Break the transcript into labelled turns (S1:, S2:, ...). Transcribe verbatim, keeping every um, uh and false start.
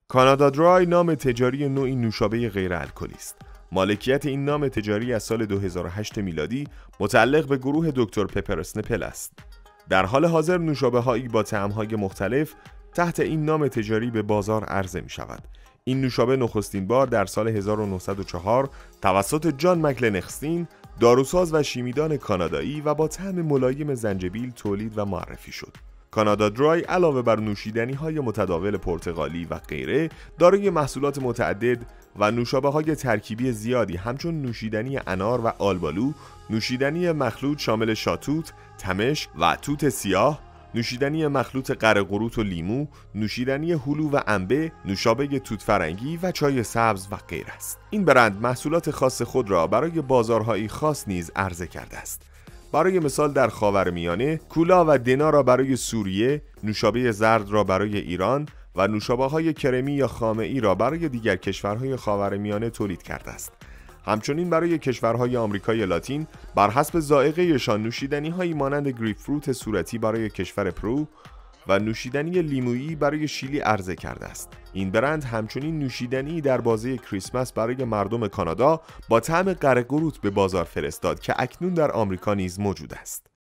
S1: کانادا درای نام تجاری نوعی نوشابه غیر الکلی است. مالکیت این نام تجاری از سال دو هزار و هشت میلادی متعلق به گروه دکتر پپر اسنپل است. در حال حاضر نوشابه‌هایی با طعم‌های مختلف تحت این نام تجاری به بازار عرضه می‌شود. این نوشابه نخستین بار در سال هزار و نهصد و چهار توسط جان مکلنخستین، داروساز و شیمیدان کانادایی و با طعم ملایم زنجبیل تولید و معرفی شد. کانادا درای علاوه بر نوشیدنی‌های متداول پرتغالی و غیره، دارای محصولات متعدد و نوشابه‌های ترکیبی زیادی همچون نوشیدنی انار و آلبالو، نوشیدنی مخلوط شامل شاتوت، تمش و توت سیاه، نوشیدنی مخلوط قرقروت و لیمو، نوشیدنی هلو و انبه، نوشابه توت فرنگی و چای سبز و غیره است. این برند محصولات خاص خود را برای بازارهای خاص نیز عرضه کرده است. برای مثال در خاورمیانه، کولا و دنا را برای سوریه، نوشابه زرد را برای ایران و نوشابه‌های کرمی یا خامه‌ای را برای دیگر کشورهای خاورمیانه تولید کرده است. همچنین برای کشورهای آمریکای لاتین بر حسب ذائقه‌شان نوشیدنی‌هایی مانند گریپ فروت صورتی برای کشور پرو و نوشیدنی لیمویی برای شیلی عرضه کرده است. این برند همچنین نوشیدنی در بازه کریسمس برای مردم کانادا با طعم قرقروت به بازار فرستاد که اکنون در آمریکا نیز موجود است.